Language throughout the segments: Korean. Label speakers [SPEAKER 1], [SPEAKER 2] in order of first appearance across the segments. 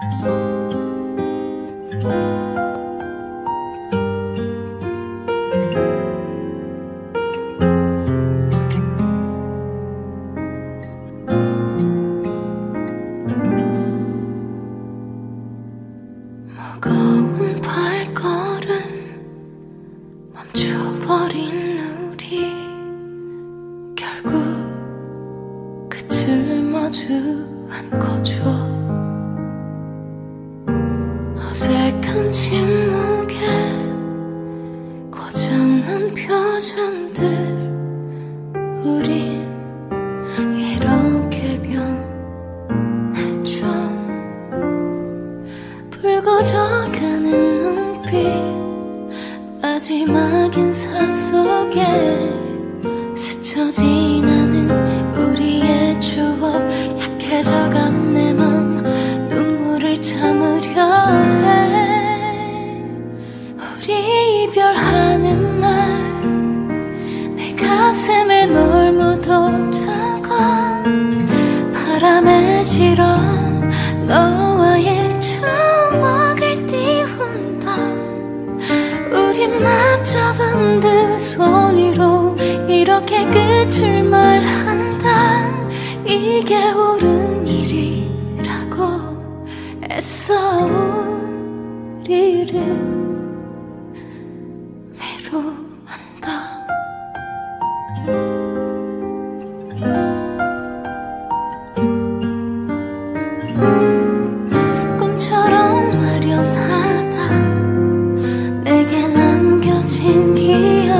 [SPEAKER 1] 무거운 발걸음 멈춰버린 우리, 결국 끝을 마주한 거죠. 어색한 침묵에 고장난 표정들, 우린 이렇게 변했죠. 붉어져가는 눈빛, 마지막 인사 속에 스쳐 지나는 우리의 추억, 약해져가는 내 맘 눈물을 참으려 해. 우리 이별하는 날 내 가슴에 널 묻어두고 바람에 실어 너와의 추억을 띄운다. 우린 맞잡은 두 손 위로 이렇게 끝을 말한다. 이게 옳은 일이라고 애써 우리를 위로한다. 꿈처럼 아련하다 내게 남겨진 기억,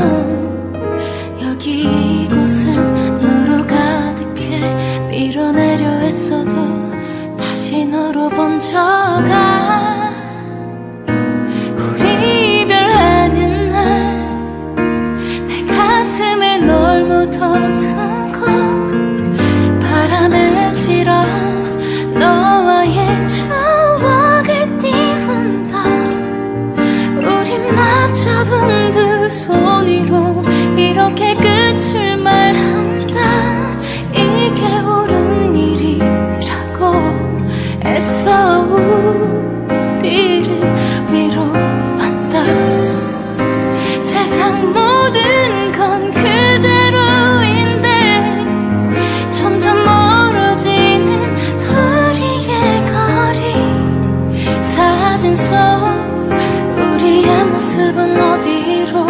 [SPEAKER 1] 여기 이곳은 너로 가득해. 밀어내려 했어도 다시 너로 번져가. 우리 이별하는 날 내 가슴에 널 묻어두고 바람에 실어 너와의 추억을 띄운다. 우린 맞잡은 두 손 위로 이렇게 끝을 말한다. 이게 옳은 일이라고 애써 우리를 위로한다. 세상 모든 건 그대로인데 점점 멀어지는 우리의 거리, 사진 속 우리의 모습은 어디로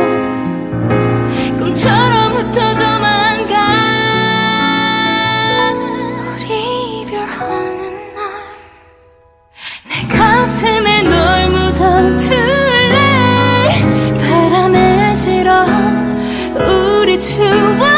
[SPEAKER 1] 꿈처럼 흩어져만 가. 우리 이별하는 날 내 가슴에 널 묻어둘래. 바람에 실어 우리 추억